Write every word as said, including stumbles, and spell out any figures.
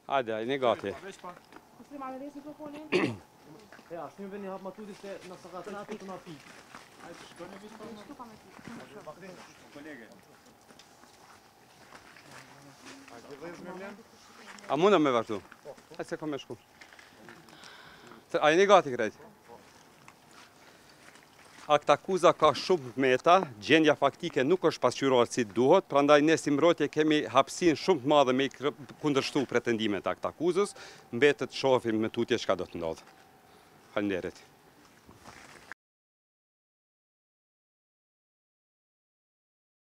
Hajde, ai një gati. Kusë ma me dhesë mikrofonin? Ja, shtu veni hap maturi se në sakatrat të na pi. Hajde, shkone mi shkone. Shtu pa me pi. Kolege. Hajde, vëzë me mlen? A munda me vazhdu? Hajde se ka me shku. A një gati krejt? Akta akuza ka shumë meta, gjendja faktike nuk është pasqyruar si duhet, prandaj ne si mbrojtje kemi hapësinë shumë të madhe me i kundërshtu pretendimet akta akuzës, mbetet shohim me tutje çka do të ndodhë. Faleminderit.